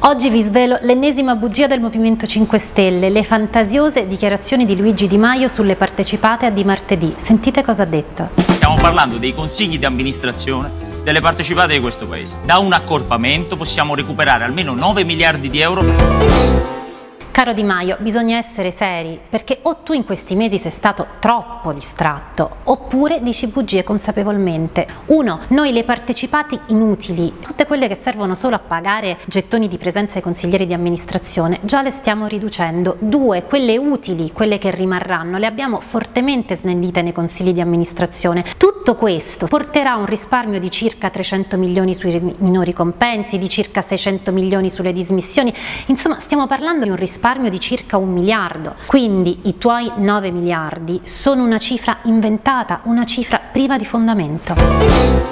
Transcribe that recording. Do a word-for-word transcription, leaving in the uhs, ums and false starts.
Oggi vi svelo l'ennesima bugia del Movimento cinque Stelle, le fantasiose dichiarazioni di Luigi Di Maio sulle partecipate a Di Martedì. Sentite cosa ha detto. Stiamo parlando dei consigli di amministrazione delle partecipate di questo paese. Da un accorpamento possiamo recuperare almeno nove miliardi di euro. Caro Di Maio, bisogna essere seri, perché o tu in questi mesi sei stato troppo distratto, oppure dici bugie consapevolmente. Uno, noi le partecipate inutili, tutte quelle che servono solo a pagare gettoni di presenza ai consiglieri di amministrazione, già le stiamo riducendo. Due, quelle utili, quelle che rimarranno, le abbiamo fortemente snellite nei consigli di amministrazione. Tutto questo porterà a un risparmio di circa trecento milioni sui minori compensi, di circa seicento milioni sulle dismissioni, insomma stiamo parlando di un risparmio di circa un miliardo. Quindi i tuoi nove miliardi sono una cifra inventata, una cifra priva di fondamento.